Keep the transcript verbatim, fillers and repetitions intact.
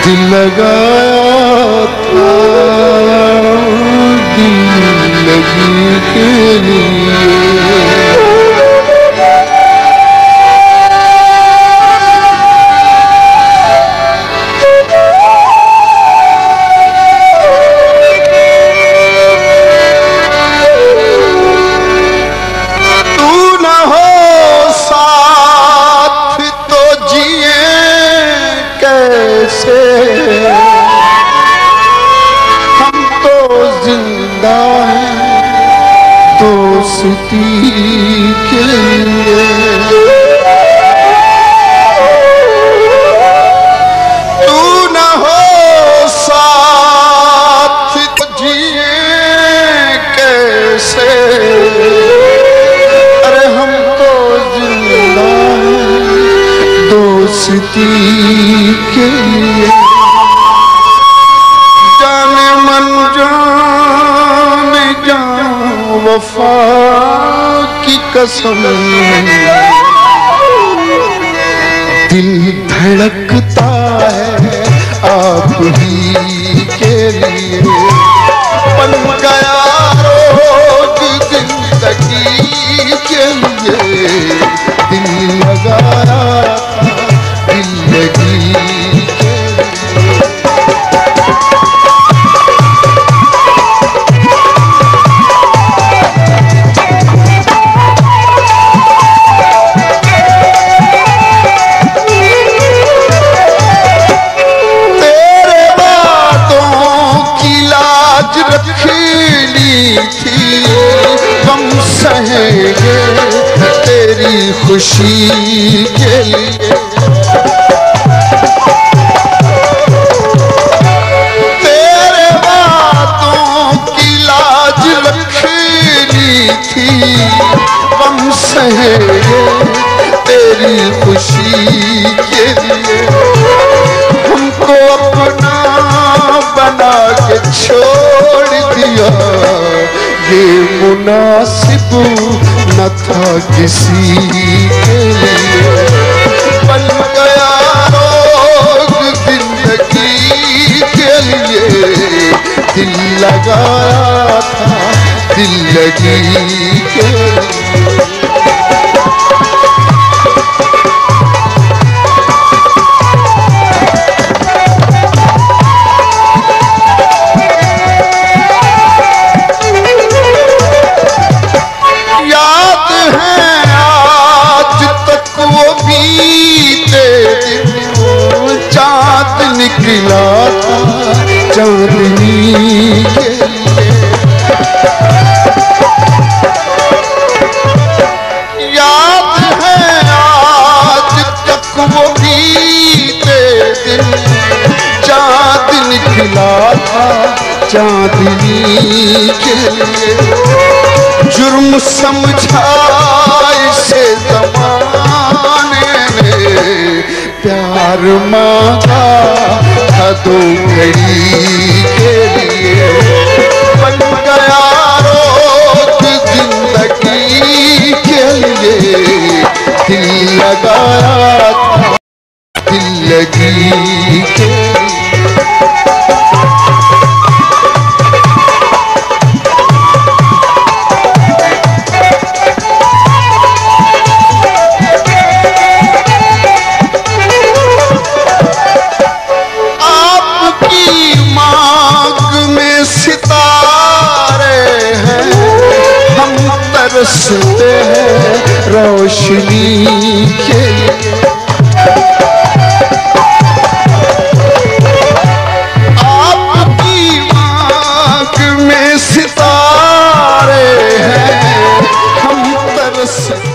दिल लगाया था दिल लगी के लिए। हम तो जिंदा हैं दोस्ती के लिए। तू न हो साथ तो जिए कैसे। अरे हम तो जिंदा हैं दोस्ती के लिए। जाने मन जाने जान वफा की कसम दिल धड़कता है आप ही के लिए। बन गया रोज जिंदगी के लिए दिल लगाया दिल लगी के लिए। तेरे बातों की लाज रखी थी गम सहेंगे तेरी खुशी के लिए। तेरे बातों की लाज रखनी थी गम सहेंगे तेरी खुशी के लिए। हमको अपना बना के छोड़ दिया ये मुनासिब न था किसी के लिए। बन गया रोग जिंदगी के लिए दिल लगाया था दिल लगी के लिए। निकला था चांदनी के लिए। याद है आज तक वो बीते दिन चांद निकला था चांदनी के लिए। जुर्म समझा इसे जमाने ने प्यार मांगा था दो घड़ी के लिए। बन गया रोज जिंदगी के लिए दिल लगाया था दिल लगी के लिए। तरसते हैं रोशनी के लिए। आपकी आँख में सितारे हैं हम तरसते